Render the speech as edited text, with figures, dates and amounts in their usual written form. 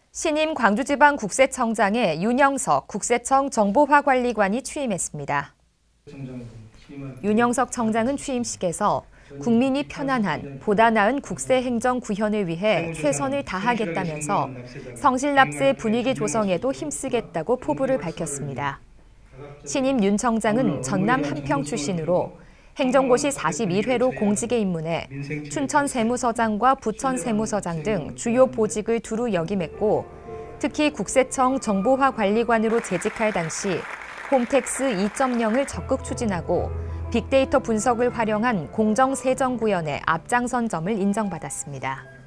신임 광주지방국세청장에 윤영석 국세청 정보화관리관이 취임했습니다. 윤영석 청장은 취임식에서 국민이 편안한 보다 나은 국세행정 구현을 위해 최선을 다하겠다면서 성실납세 분위기 조성에도 힘쓰겠다고 포부를 밝혔습니다. 신임 윤 청장은 전남 한평 출신으로 행정고시 41회로 공직에 입문해 춘천 세무서장과 부천 세무서장 등 주요 보직을 두루 역임했고 특히 국세청 정보화관리관으로 재직할 당시 홈택스 2.0을 적극 추진하고 빅데이터 분석을 활용한 공정세정 구현에 앞장선 점을 인정받았습니다.